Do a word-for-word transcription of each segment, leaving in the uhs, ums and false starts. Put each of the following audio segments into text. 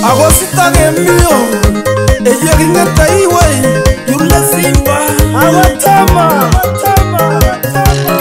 Agosita que mío, ella que me está ahí, güey. Yo la simba, aguatama, aguatama, aguatama.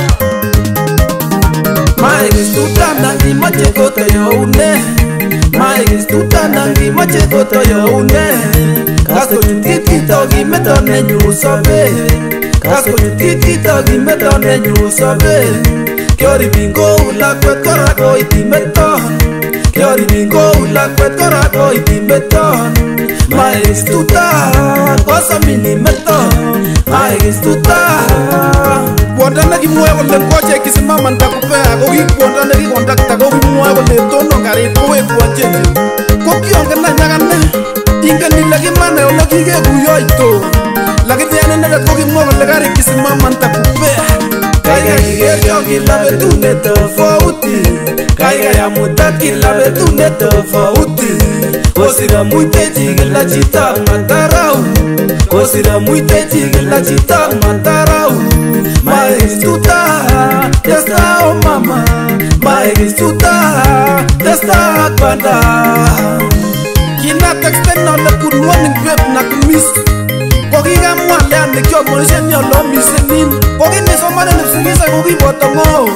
Maigis tutana ni mache koto yo une. Maigis tutana ni mache koto yo une. Kasko chutit kita gi metone nyusabe. Kasko chutit kita gi metone nyusabe. Kyori bingo ula kwet karako iti meton. Kyori bingo ula kwet karako iti meton. Maigis tuta kosa mini meton. Maigis tuta Wanda nagi muevo le coche que se maman ta kupea. Gogi wanda nagi contacta gogi muevo le tono gari poe kuache. Koki onga na nyagane. Inga ni lagi mane o lagi ge guyoito. Lagi tiene nada gogi muevo le gari que se maman ta kupea. Kaiga ge yogi la betune to fauti. Kaiga ya mutaki la betune to fauti. Kosira muite chigila chita mantarau. Kosira muite chigila chita mantarau. Maigis tuta, testa oh mama. Maigis tuta, testa kwanda. Kina texte no le good morning babe na kumis. Kogi ga mwale ane kyo monishe ni olo misenin. Kogi ne somane ne psingisa kogi botongo.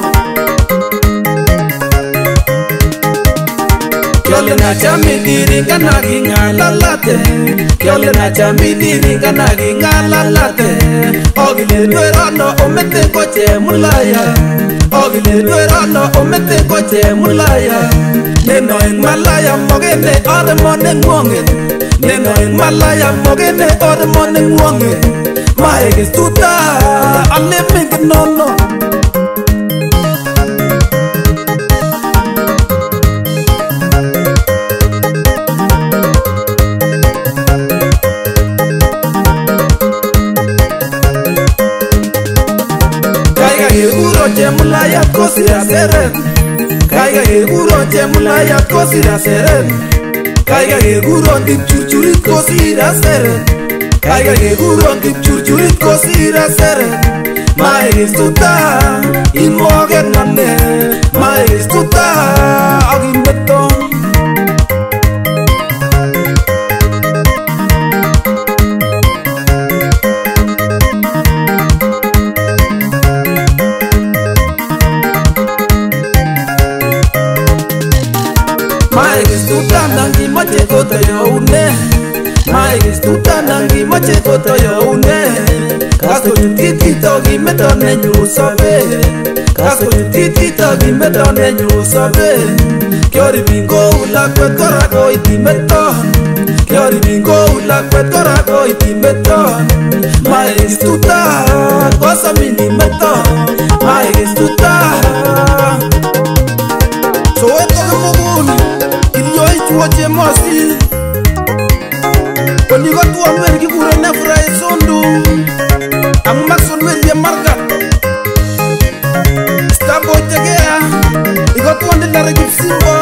Kyole na chami diri kana ginga lalate. Kyole na chami diri kana ginga lalate. Ogile duerano omete koche mulaya. Ogile duerano omete koche mulaya. Neno en malaya mogene ode mone ngonge. Neno en malaya mogene ode mone ngonge. Maigis tuta ale mink nono. Mulaya kosira seren. Kaiga eguro je mulaya kosira seren. Kaiga eguro ndip chuchurit kosira seren. Kaiga eguro ndip chuchurit kosira seren. Maigis tuta imoge nane. Maigis tuta agimeton. Maigis tuta nangi mache koto yo une. Maigis tuta nangi mache koto yo une. Kasko chutit kita gi metone nyusabe. Kasko chutit kita gi metone nyusabe. Kyori bingo ula kwet karako iti meton. Kyori bingo ula kwet karako iti meton. Maigis tuta kosa mini meton. Maigis tuta so eto ke muguni. Wache mosi Koni gotu amwer kikure nefra esondu Ang makson weli margat Stabo tegea Igotu ande lare gipsimbo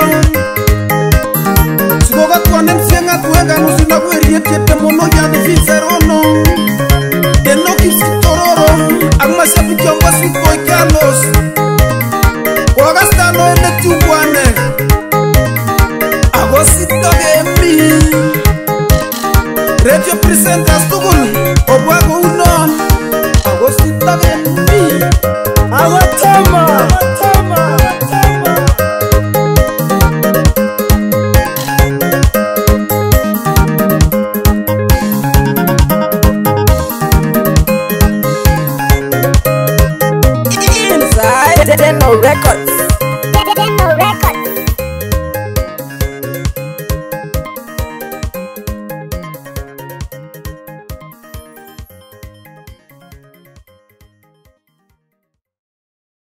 Sigo gotu ande msienga tuenga Nusina weri etiete mono yane fizerono Deno kipsi tororo Ang masyapi kiongwa sweet boy Carlos Wagastano ene tubwane Agosita que mi Radio presentas tugul Obago unon Agosita que mi Aguatama Aguatama Aguatama Inside Deno Record